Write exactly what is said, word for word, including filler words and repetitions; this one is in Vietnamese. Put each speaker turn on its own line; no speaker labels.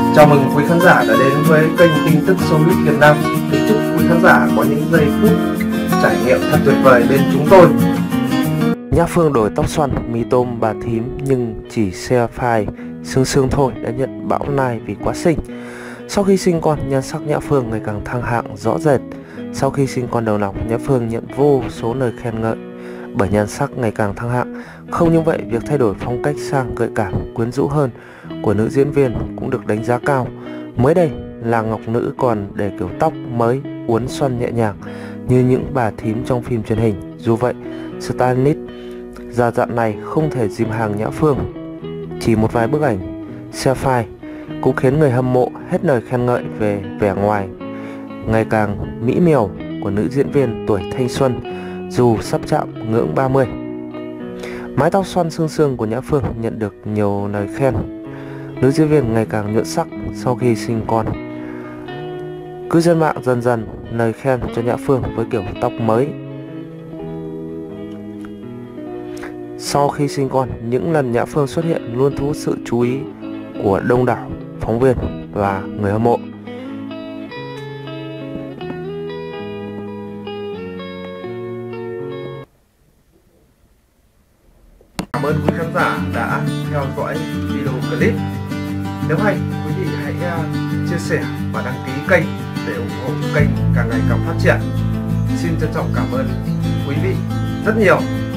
Chào mừng quý khán giả đã đến với kênh tin tức Showbiz Việt Nam. Kính chúc quý khán giả có những giây phút trải nghiệm thật tuyệt vời bên chúng tôi.
Nhã Phương đổi tóc xoăn, mí tôm bà thím nhưng chỉ xe phai sương sương thôi đã nhận bão nai vì quá xinh. Sau khi sinh con, nhan sắc Nhã Phương ngày càng thăng hạng rõ rệt. Sau khi sinh con đầu lòng, Nhã Phương nhận vô số lời khen ngợi bởi nhan sắc ngày càng thăng hạng. Không những vậy, việc thay đổi phong cách sang gợi cảm, quyến rũ hơn của nữ diễn viên cũng được đánh giá cao. Mới đây, làng Ngọc Nữ còn để kiểu tóc mới uốn xoăn nhẹ nhàng như những bà thím trong phim truyền hình. Dù vậy, stylist già dặn này không thể dìm hàng Nhã Phương. Chỉ một vài bức ảnh selfie cũng khiến người hâm mộ hết lời khen ngợi về vẻ ngoài ngày càng mỹ miều của nữ diễn viên tuổi thanh xuân dù sắp chạm ngưỡng ba mươi. Mái tóc xoăn sương sương của Nhã Phương nhận được nhiều lời khen. Nữ diễn viên ngày càng nhuận sắc sau khi sinh con. Cư dân mạng dần dần lời khen cho Nhã Phương với kiểu tóc mới. Sau khi sinh con, những lần Nhã Phương xuất hiện luôn thu hút sự chú ý của đông đảo phóng viên và người hâm mộ.
Cảm ơn quý khán giả đã theo dõi video clip. Nếu hay, quý vị hãy chia sẻ và đăng ký kênh để ủng hộ kênh càng ngày càng phát triển. Xin trân trọng cảm ơn quý vị rất nhiều.